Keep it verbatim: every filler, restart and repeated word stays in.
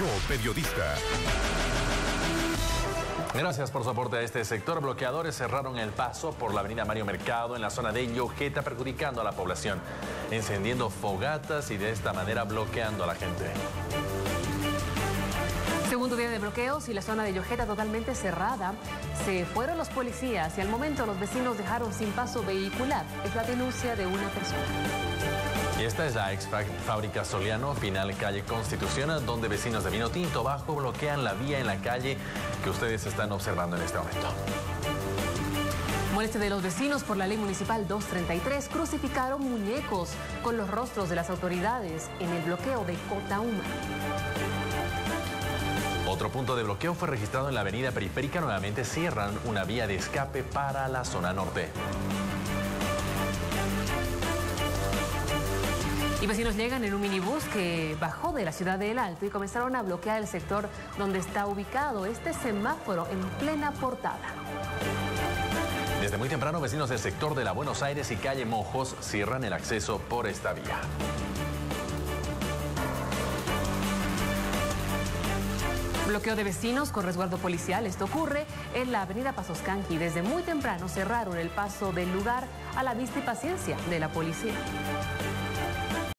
Periodista. Gracias por su aporte a este sector. Bloqueadores cerraron el paso por la avenida Mario Mercado en la zona de Llojeta, perjudicando a la población, encendiendo fogatas y de esta manera bloqueando a la gente. Segundo día de bloqueos y la zona de Llojeta totalmente cerrada. Se fueron los policías y al momento los vecinos dejaron sin paso vehicular. Es la denuncia de una persona. Y esta es la ex fábrica Soliano, final calle Constitución, donde vecinos de Vino Tinto Bajo bloquean la vía en la calle que ustedes están observando en este momento. Molestia de los vecinos por la ley municipal doscientos treinta y tres, crucificaron muñecos con los rostros de las autoridades en el bloqueo de Cotauma. Otro punto de bloqueo fue registrado en la avenida Periférica. Nuevamente cierran una vía de escape para la zona norte. Y vecinos llegan en un minibús que bajó de la ciudad de El Alto y comenzaron a bloquear el sector donde está ubicado este semáforo en plena Portada. Desde muy temprano, vecinos del sector de la Buenos Aires y calle Mojos cierran el acceso por esta vía. Bloqueo de vecinos con resguardo policial. Esto ocurre en la avenida Pasoscanqui. Desde muy temprano cerraron el paso del lugar a la vista y paciencia de la policía.